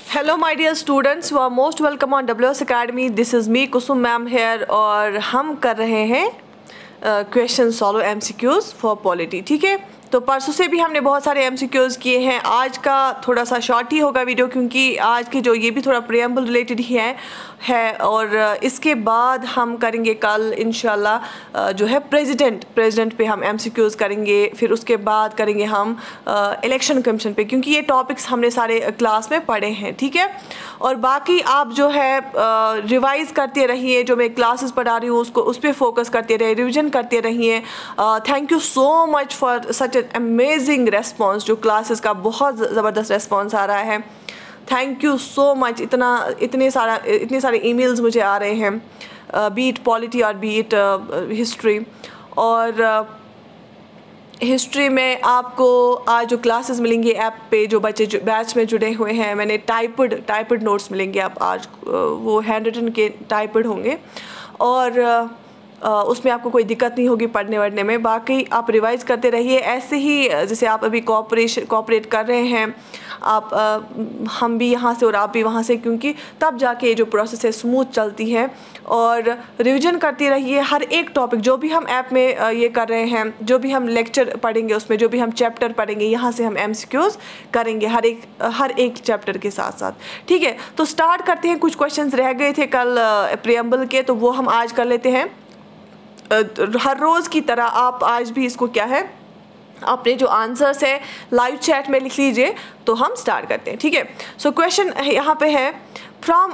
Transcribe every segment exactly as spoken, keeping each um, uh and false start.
Hello my dear students, you are most welcome on W S Academy. This is me Kusum ma'am here और हम कर रहे हैं question solve MCQs for polity. ठीक है, तो परसों से भी हमने बहुत सारे एमसीक्यूज किए हैं. आज का थोड़ा सा शॉर्ट ही होगा वीडियो क्योंकि आज की जो ये भी थोड़ा प्रियम्बल रिलेटेड ही है है और इसके बाद हम करेंगे कल इंशाल्लाह जो है प्रेसिडेंट प्रेसिडेंट पे हम एमसीक्यूज करेंगे. फिर उसके बाद करेंगे हम इलेक्शन कमीशन पे क्योंकि ये टॉपिक्स हमने सारे क्लास में पढ़े हैं. ठीक है, और बाकी आप जो है रिवाइज़ करते रहिए. जो मैं क्लासेस पढ़ा रही हूँ उसको उस पर फोकस करते रहिए, रिविजन करते रहिए. Thank you so much for such an amazing response. जो क्लासेस का बहुत ज़बरदस्त रेस्पॉन्स आ रहा है. Thank you so much. इतना इतने सारा इतने सारे ईमेल्स मुझे आ रहे हैं, बीट पॉलिटी और बीट हिस्ट्री. और हिस्ट्री में आपको आज जो क्लासेस मिलेंगी ऐप पे, जो बच्चे जो बैच में जुड़े हुए हैं, मैंने टाइप्ड टाइप्ड नोट्स मिलेंगे आप आज. वो हैंड रिटन के टाइप्ड होंगे और उसमें आपको कोई दिक्कत नहीं होगी पढ़ने वढ़ने में. बाकी आप रिवाइज करते रहिए ऐसे ही जैसे आप अभी कोऑपरेशन कोऑपरेट कर रहे हैं. आप आ, हम भी यहाँ से और आप भी वहाँ से, क्योंकि तब जाके जो प्रोसेस है स्मूथ चलती है. और रिवीजन करते रहिए हर एक टॉपिक जो भी हम ऐप में आ, ये कर रहे हैं. जो भी हम लेक्चर पढ़ेंगे उसमें जो भी हम चैप्टर पढ़ेंगे यहाँ से हम एमसीक्यूज करेंगे हर एक हर एक चैप्टर के साथ साथ. ठीक है, तो स्टार्ट करते हैं. कुछ क्वेश्चंस रह गए थे कल प्रियम्बल के, तो वो हम आज कर लेते हैं. हर रोज़ की तरह आप आज भी इसको क्या है अपने जो आंसर्स है लाइव चैट में लिख लीजिए. तो हम स्टार्ट करते हैं. ठीक है, सो क्वेश्चन यहाँ पे है from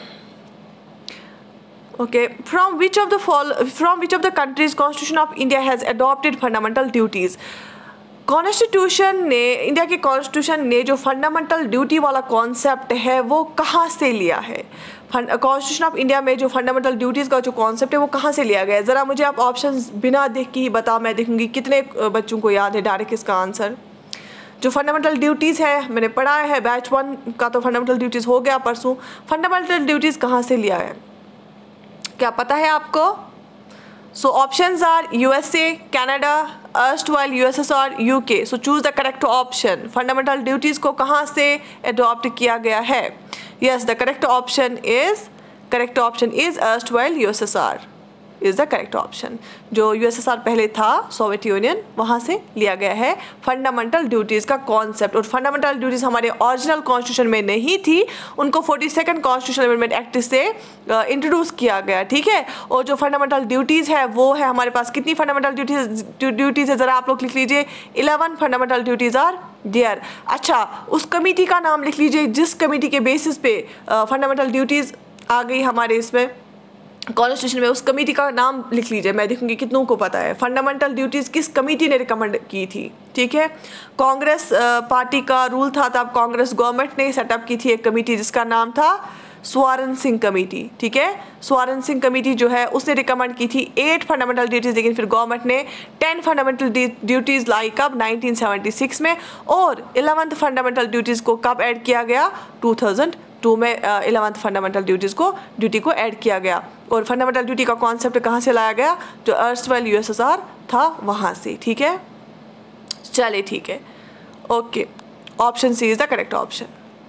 okay from which of the fall from which of the countries constitution of India has adopted fundamental duties. Constitution ने इंडिया के कॉन्स्टिट्यूशन ने जो फंडामेंटल ड्यूटी वाला कॉन्सेप्ट है वो कहाँ से लिया है. कॉन्स्टिट्यूशन ऑफ इंडिया में जो फंडामेंटल ड्यूटीज़ का जो कॉन्सेप्ट है वो कहाँ से लिया गया है. ज़रा मुझे आप ऑप्शंस बिना देख के ही बताओ, मैं देखूंगी कितने बच्चों को याद है डायरेक्ट इसका आंसर. जो फंडामेंटल ड्यूटीज़ है मैंने पढ़ा है बैच वन का, तो फंडामेंटल ड्यूटीज़ हो गया परसों. फंडामेंटल ड्यूटीज़ कहाँ से लिया है क्या पता है आपको? So options are USA, Canada, erstwhile U S S R, U K. So choose the correct option. Fundamental duties को कहाँ से अडॉप्ट किया गया है? Yes, the correct option is correct option is erstwhile U S S R is the correct option. जो U S S R पहले था Soviet union, वहाँ से लिया गया है फंडामेंटल ड्यूटीज़ का कॉन्सेप्ट. और फंडामेंटल ड्यूटीज़ हमारे ओरिजिनल कॉन्स्टिट्यूशन में नहीं थी, उनको forty second constitution amendment act से इंट्रोड्यूस uh, किया गया. ठीक है, और जो फंडामेंटल ड्यूटीज़ है वो है हमारे पास कितनी फंडामेंटल ड्यूटीज़ ड्यूटीज़ है ज़रा आप लोग लिख लीजिए. Eleven fundamental duties are there. अच्छा, उस कमेटी का नाम लिख लीजिए जिस कमेटी के बेसिस पे फंडामेंटल ड्यूटीज़ आ गई हमारे इसमें कॉन्स्टिट्यूशन में. उस कमेटी का नाम लिख लीजिए, मैं देखूंगी कितनों को पता है फंडामेंटल ड्यूटीज़ किस कमेटी ने रिकमेंड की थी. ठीक है, कांग्रेस पार्टी का रूल था तब कांग्रेस गवर्नमेंट ने सेटअप की थी एक कमेटी जिसका नाम था स्वर्ण सिंह कमेटी. ठीक है, स्वर्ण सिंह कमेटी जो है उसने रिकमेंड की थी एट फंडामेंटल ड्यूटीज़, लेकिन फिर गवर्नमेंट ने टेन फंडामेंटल ड्यूटीज़ लाई कब नाइनटीन सेवेंटी सिक्स में. और इलेवंथ फंडामेंटल ड्यूटीज़ को कब ऐड किया गया? टू थाउजेंड टू में इलेवंथ फंडामेंटल ड्यूटीज़ को ड्यूटी को ऐड किया गया. और फंडामेंटल ड्यूटी का कॉन्सेप्ट कहाँ से लाया गया? जो erstwhile U S S R था वहाँ से. ठीक है, चलिए ठीक है, okay. Option C is the correct option.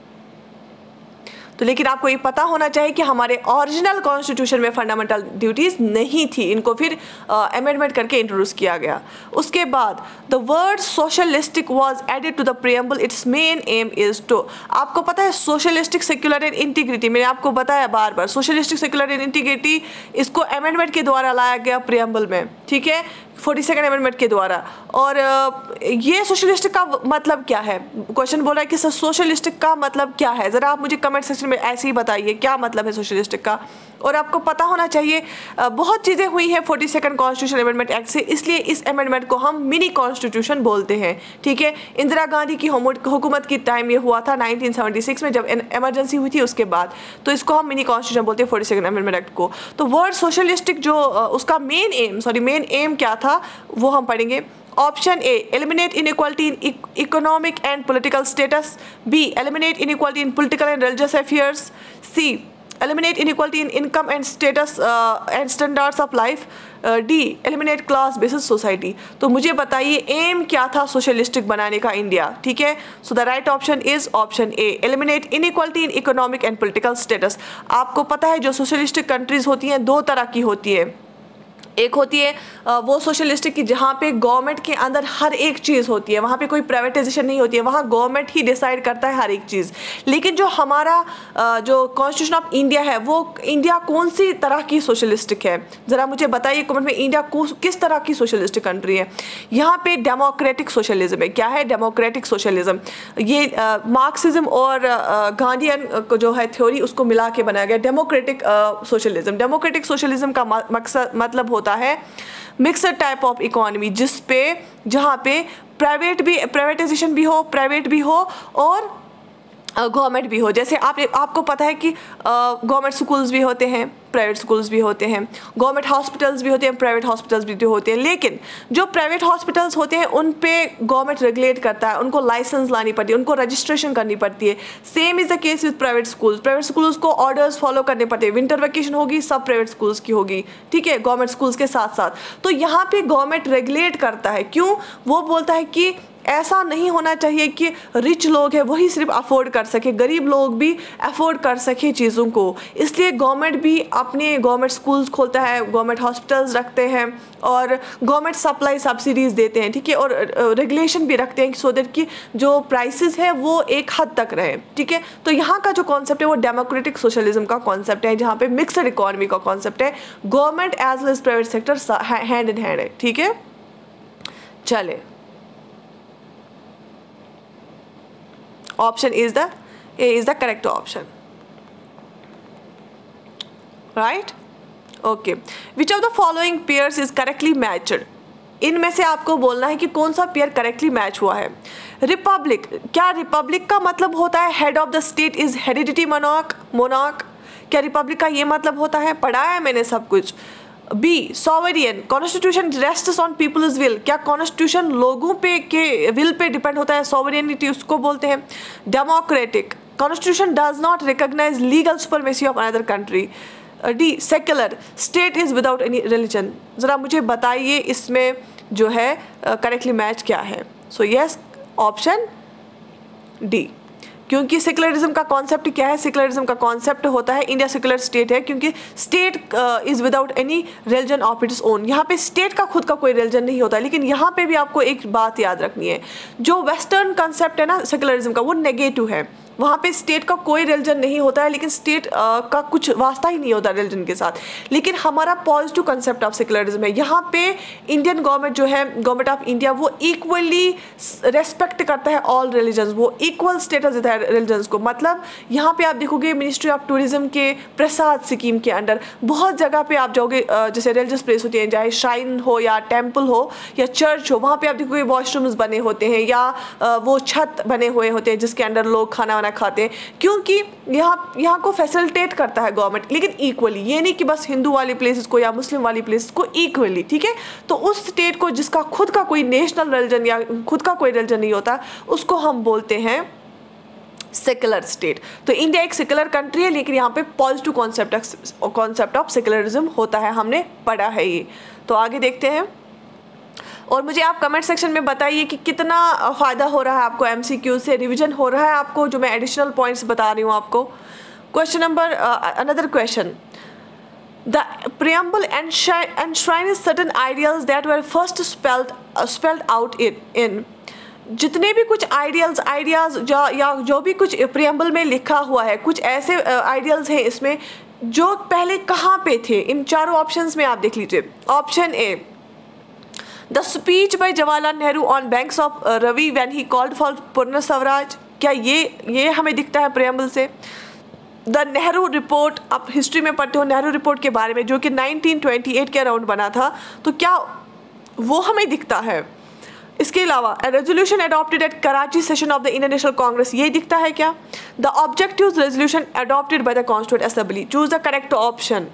तो लेकिन आपको ये पता होना चाहिए कि हमारे ओरिजिनल कॉन्स्टिट्यूशन में फंडामेंटल ड्यूटीज़ नहीं थी, इनको फिर अमेंडमेंट uh, करके इंट्रोड्यूस किया गया. उसके बाद the word socialistic was added to the preamble. Its main aim is to. आपको पता है सोशलिस्टिक सेक्युलर एंड इंटीग्रिटी, मैंने आपको बताया बार बार, सोशलिस्टिक सेक्युलर एंड इंटीग्रिटी इसको अमेंडमेंट के द्वारा लाया गया प्रियम्बल में. ठीक है, फोर्टी सेकेंड अमेंडमेंट के द्वारा. और ये सोशलिस्टिक का मतलब क्या है? क्वेश्चन बोला है कि सर सोशलिस्टिक का मतलब क्या है. ज़रा आप मुझे कमेंट सेक्शन में ऐसे ही बताइए क्या मतलब है सोशलिस्टिक का. और आपको पता होना चाहिए बहुत चीज़ें हुई हैं forty second constitution amendment act से, इसलिए इस अमेंडमेंट को हम मिनी कॉन्स्टिट्यूशन बोलते हैं. ठीक है, इंदिरा गांधी की हुकूमत की टाइम ये हुआ था नाइनटीन सेवेंटी सिक्स में जब इमरजेंसी हुई थी उसके बाद, तो इसको हम मिनी कॉन्स्टिट्यूशन बोलते हैं फोर्टी सेकेंड अमेंडमेंट एक्ट को. तो वर्ड सोशलिस्टिक जो उसका main aim sorry main aim क्या था वो हम पढ़ेंगे. Option A eliminate inequality in economic and political status. B eliminate inequality in political and religious affairs. C eliminate inequality in income and status uh, and standards of life. D eliminate class basis society. तो मुझे बताइए M क्या था socialistic बनाने का India, ठीक है। So the right option is option A, eliminate inequality in economic and political status. आपको पता है जो सोशलिस्टिक कंट्रीज होती हैं दो तरह की होती है, एक होती है वो सोशलिस्टिक की जहाँ पे गवर्नमेंट के अंदर हर एक चीज़ होती है, वहाँ पे कोई प्राइवेटाइजेशन नहीं होती है, वहाँ गवर्नमेंट ही डिसाइड करता है हर एक चीज़। लेकिन जो हमारा जो कॉन्स्टिट्यूशन ऑफ इंडिया है वो इंडिया कौन सी तरह की सोशलिस्टिक है, ज़रा मुझे बताइए कमेंट में, इंडिया किस तरह की सोशलिस्टिक कंट्री है। यहाँ पे डेमोक्रेटिक सोशलिज्म है। क्या है डेमोक्रेटिक सोशलिज्म? ये मार्क्सिज्म और गांधीयन को जो है थ्योरी उसको मिला के बनाया गया डेमोक्रेटिक सोशलिज्म। डेमोक्रेटिक सोशलिज्म का मकसद मतलब होता है मिक्सड टाइप ऑफ इकोनॉमी, जिस पे जहाँ पे प्राइवेट भी प्राइवेटाइजेशन भी हो, प्राइवेट भी हो और गवर्नमेंट भी हो। जैसे आप आपको पता है कि गवर्नमेंट स्कूल्स भी होते हैं, प्राइवेट स्कूल्स भी होते हैं, गवर्नमेंट हॉस्पिटल्स भी होते हैं, प्राइवेट हॉस्पिटल्स भी होते हैं। लेकिन जो प्राइवेट हॉस्पिटल्स होते हैं उन पे गवर्नमेंट रेगुलेट करता है, उनको लाइसेंस लानी पड़ती है, उनको रजिस्ट्रेशन करनी पड़ती है। Same is the case with private schools. Private schools को ऑर्डर्स फॉलो करने पड़ते हैं, विंटर वैकेशन होगी सब प्राइवेट स्कूल्स की होगी, ठीक है, गवर्नमेंट स्कूल्स के साथ साथ। तो यहाँ पे गवर्नमेंट रेगुलेट करता है। क्यों? वो बोलता है कि ऐसा नहीं होना चाहिए कि रिच लोग हैं वही सिर्फ अफोर्ड कर सके, गरीब लोग भी अफोर्ड कर सके चीज़ों को। इसलिए गवर्नमेंट भी अपने गवर्नमेंट स्कूल्स खोलता है, गवर्नमेंट हॉस्पिटल्स रखते हैं और गवर्नमेंट सप्लाई सब्सिडीज़ देते हैं, ठीक है, और रेगुलेशन भी रखते हैं सो दैट कि जो प्राइसेस है वो एक हद तक रहे, ठीक है। तो यहाँ का जो कॉन्सेप्ट है वो डेमोक्रेटिक सोशलिज्म का कॉन्सेप्ट है, जहाँ पे मिक्सड इकोनॉमी का कॉन्सेप्ट है, government as well as private sector hand in hand है, ठीक है। चले, option is the A is the correct option, right? Okay, which of the following pairs is correctly matched? इनमें से आपको बोलना है कि कौन सा पेयर करेक्टली मैच हुआ है। रिपब्लिक, क्या रिपब्लिक का मतलब होता है head of the state is heredity monarch monarch? क्या रिपब्लिक का ये मतलब होता है? पढ़ा है मैंने सब कुछ। B sovereign, constitution rests on people's will, क्या कॉन्स्टिट्यूशन लोगों पे के विल पे डिपेंड होता है, सॉवरियनिटी उसको बोलते हैं। Democratic, constitution does not recognise legal supremacy of another country. D secular, state is without any religion. ज़रा मुझे बताइए इसमें जो है करेक्टली uh, मैच क्या है। सो यस, ऑप्शन डी, क्योंकि सेकुलरिज्म का कॉन्सेप्ट क्या है? सेकुलरिज्म का कॉन्सेप्ट होता है इंडिया सेकुलर स्टेट है, क्योंकि state is without any religion of its own. यहाँ पे स्टेट का खुद का कोई रिलीजन नहीं होता। लेकिन यहाँ पे भी आपको एक बात याद रखनी है, जो वेस्टर्न कॉन्सेप्ट है ना सेकुलरिज्म का, वो नेगेटिव है। वहाँ पे स्टेट का कोई रिलीजन नहीं होता है, लेकिन स्टेट uh, का कुछ वास्ता ही नहीं होता रिलीजन के साथ। लेकिन हमारा पॉजिटिव कंसेप्ट ऑफ सेकुलरिज्म है। यहाँ पे इंडियन गवर्नमेंट जो है, गवर्नमेंट ऑफ इंडिया, वो इक्वली रेस्पेक्ट करता है ऑल रिलीजन्स, वो इक्वल स्टेटस देता है रिलीजन्स को। मतलब यहाँ पे आप देखोगे मिनिस्ट्री ऑफ टूरिज्म के प्रसाद स्कीम के अंडर बहुत जगह पे आप जाओगे, uh, जैसे रिलीजियस प्लेस होती हैं, चाहे श्राइन हो या टेम्पल हो या चर्च हो, वहाँ पर आप देखोगे वॉशरूम्स बने होते हैं या uh, वो छत बने हुए होते हैं जिसके अंदर लोग खाना खाते हैं, क्योंकि यहाँ यहाँ को फैसिलिटेट करता है गवर्नमेंट। लेकिन इक्वली, ये नहीं कि बस हिंदू वाली प्लेसेस को या मुस्लिम वाली प्लेसेस को, इक्वली, ठीक है। तो उस स्टेट को जिसका खुद का कोई नेशनल रिलीजन या खुद का कोई रिलीजन नहीं होता, उसको हम बोलते हैं सेकुलर स्टेट। तो इंडिया एक सेकुलर कंट्री है, लेकिन यहाँ पे positive concept concept of secularism होता है, हमने पढ़ा है ये। तो आगे देखते हैं, और मुझे आप कमेंट सेक्शन में बताइए कि कितना फ़ायदा हो रहा है आपको एमसीक्यू से, रिवीजन हो रहा है आपको, जो मैं एडिशनल पॉइंट्स बता रही हूँ आपको। Question number another question, the preamble enshrines certain ideals that were first spelled spelled out in in जितने भी कुछ आइडियल्स आइडियाज़ जो या जो भी कुछ प्रियम्बल में लिखा हुआ है, कुछ ऐसे आइडियल्स हैं इसमें जो पहले कहाँ पे थे। इन चारों ऑप्शंस में आप देख लीजिए। Option A, the speech by Jawaharlal Nehru on banks of Ravi when he called for Purna Swaraj, क्या ये ये हमें दिखता है प्रियम्बल से। द नेहरू रिपोर्ट, आप हिस्ट्री में पढ़ते हो नेहरू रिपोर्ट के बारे में, जो कि नाइनटीन ट्वेंटी एट के अराउंड बना था, तो क्या वो हमें दिखता है। इसके अलावा resolution adopted at Karachi session of the Indian National Congress, ये दिखता है क्या। The objectives resolution adopted by the constituent assembly, choose the correct option,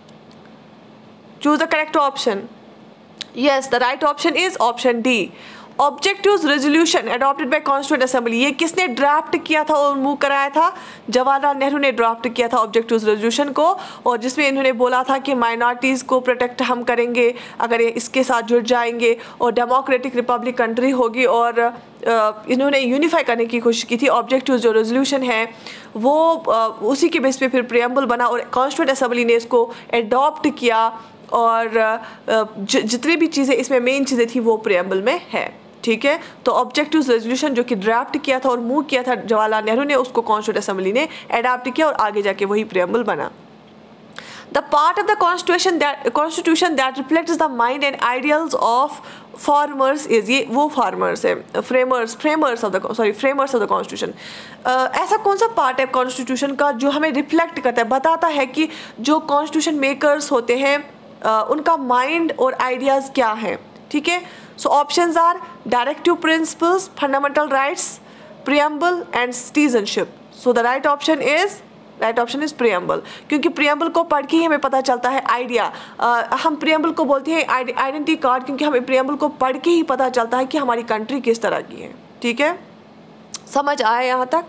choose the correct option. Yes, the right option is option D. Objectives resolution adopted by constituent assembly, ये किसने draft किया था और move कराया था? जवाहरलाल नेहरू ने draft किया था ऑब्जेक्टिव्स रेजोल्यूशन को, और जिसमें इन्होंने बोला था कि माइनॉरिटीज़ को प्रोटेक्ट हम करेंगे अगर ये इसके साथ जुड़ जाएंगे, और डेमोक्रेटिक रिपब्लिक कंट्री होगी, और इन्होंने यूनिफाई करने की कोशिश की थी। ऑब्जेक्टिव्स जो रेजोल्यूशन है वो उसी के बेस पे फिर प्रियम्बल बना और कॉन्स्टिट्यूएंट असेंबली ने इसको एडॉप्ट किया, और जितनी भी चीज़ें इसमें मेन चीज़ें थी वो प्रियम्बल में है। ठीक है, तो ऑब्जेक्टिव्स रेजोल्यूशन जो कि ड्राफ्ट किया था और मूव किया था जवाहरलाल नेहरू ने, उसको कॉन्स्टिट्यूएंट असेंबली ने एडॉप्ट किया और आगे जाके वही प्रियम्बल बना। The part of the constitution that constitution that reflects the mind and ideals of farmers is, ये वो फार्मर्स है, framers framers of the sorry framers of the constitution. ऐसा कौन सा पार्ट है कॉन्स्टिट्यूशन का जो हमें रिफ्लेक्ट करता है, बताता है कि जो कॉन्स्टिट्यूशन मेकर्स होते हैं uh, उनका माइंड और आइडियाज़ क्या है? ठीक है, so options are directive principles, fundamental rights, preamble and citizenship. So the right option is right option is preamble, क्योंकि प्रियम्बल को पढ़ के ही हमें पता चलता है आइडिया। uh, हम प्रियम्बल को बोलते हैं आइडेंटिटी कार्ड, क्योंकि हमें प्रियम्बल को पढ़ के ही पता चलता है कि हमारी कंट्री किस तरह की है। ठीक है, समझ आया यहाँ तक?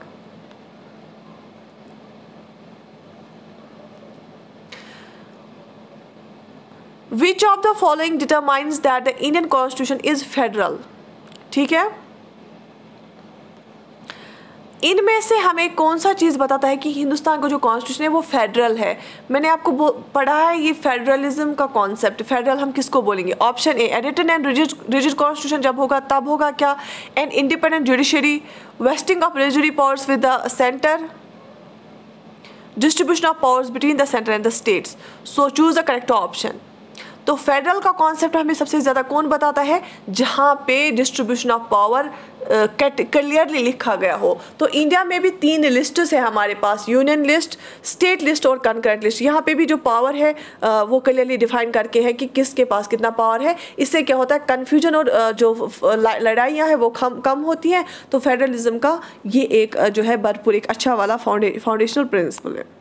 Which of the following determines that the Indian Constitution is federal? ठीक है, इनमें से हमें कौन सा चीज़ बताता है कि हिंदुस्तान का जो कॉन्स्टिट्यूशन है वो फेडरल है? मैंने आपको पढ़ा है ये फेडरलिज्म का कॉन्सेप्ट। फेडरल हम किसको बोलेंगे? Option A written and rigid rigid constitution जब होगा तब होगा क्या? An independent judiciary, vesting of residuary powers with the centre, distribution of powers between the centre and the states. So choose the correct option. तो federal का concept हमें सबसे ज़्यादा कौन बताता है? जहाँ पे डिस्ट्रीब्यूशन ऑफ पावर क्लियरली लिखा गया हो। तो इंडिया में भी तीन लिस्ट्स है हमारे पास, यूनियन लिस्ट, स्टेट लिस्ट और कंकरेंट लिस्ट। यहाँ पे भी जो पावर है uh, वो क्लियरली डिफाइन करके है कि किसके पास कितना पावर है। इससे क्या होता है, कन्फ्यूजन और uh, जो लड़ाइयाँ हैं वो कम कम होती हैं। तो फेडरलिज्म का ये एक uh, जो है भरपूर एक अच्छा वाला फाउंडे फाउंडेशनल प्रिंसिपल है।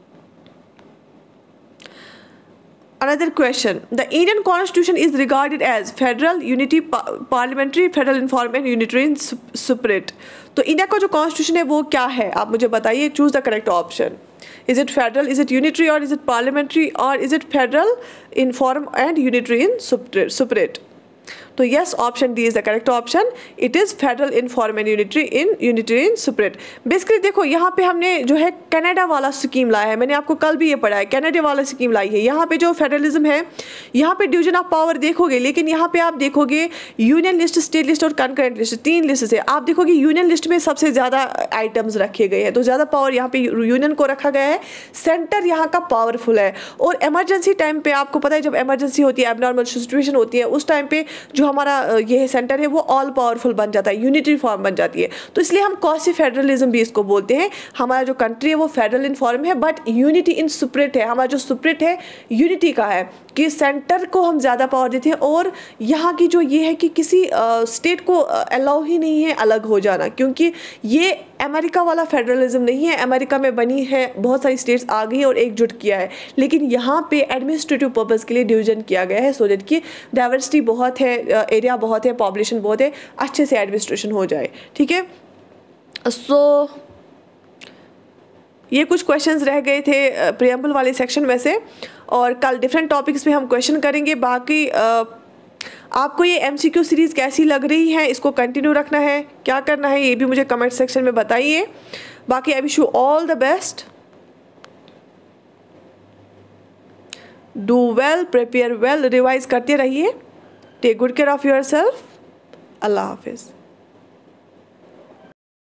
Another question. The Indian Constitution is regarded as federal, unity, parliamentary, federal inform and unitary separate. तो इंडिया का जो कॉन्स्टिट्यूशन है वो क्या है? आप मुझे बताइए। Choose the correct option. Is it federal? Is it unitary? Or is it parliamentary? Or is it federal, inform and unitary in separate? तो yes, option D is the correct option. It is federal in form and unitary in unitary in separate. Basically देखो यहाँ पे हमने जो है Canada वाला scheme लाया है। मैंने आपको कल भी ये पढ़ा है, कनाडा वाला स्कीम लाई है। यहाँ पे जो फेडरलिज्म है, यहाँ पे डिवीजन ऑफ पावर देखोगे, लेकिन यहाँ पे आप देखोगे यूनियन लिस्ट, स्टेट लिस्ट और कंकरेंट लिस्ट, तीन लिस्ट है। आप देखोगे यूनियन लिस्ट में सबसे ज़्यादा आइटम्स रखे गए हैं, तो ज़्यादा पावर यहाँ पे यूनियन को रखा गया है। सेंटर यहाँ का पावरफुल है, और एमरजेंसी टाइम पे आपको पता है जब एमरजेंसी होती है, एबनॉर्मल सिचुएशन होती है, उस टाइम पे जो हमारा ये सेंटर है वो ऑल पावरफुल बन जाता है, यूनिटरी फॉर्म बन जाती है। तो इसलिए हम क्वासी फेडरलिज्म भी इसको बोलते हैं। हमारा जो कंट्री है वो फेडरल इन फॉर्म है, बट यूनिटी इन सेपरेट है। हमारा जो सेपरेट है यूनिटी का है, कि सेंटर को हम ज़्यादा पावर देते हैं, और यहाँ की जो ये है कि किसी स्टेट को अलाउ ही नहीं है अलग हो जाना, क्योंकि ये अमेरिका वाला फेडरलिज्म नहीं है। अमेरिका में बनी है, बहुत सारी स्टेट्स आ गई और एकजुट किया है, लेकिन यहाँ पे एडमिनिस्ट्रेटिव पर्पज़ के लिए डिवीजन किया गया है, सो दैट कि डाइवर्सिटी बहुत है, एरिया बहुत है, पॉपुलेशन बहुत है, अच्छे से एडमिनिस्ट्रेशन हो जाए। ठीक है, सो so, ये कुछ क्वेश्चंस रह गए थे प्रियम्बल वाले सेक्शन में से, और कल डिफरेंट टॉपिक्स पे हम क्वेश्चन करेंगे। बाकी आ, आपको ये एमसीक्यू सीरीज़ कैसी लग रही है, इसको कंटिन्यू रखना है, क्या करना है, ये भी मुझे कमेंट सेक्शन में बताइए। बाकी I wish you all the best, do well, prepare well, revise करते रहिए, take good care of your self. अल्लाह हाफिज़।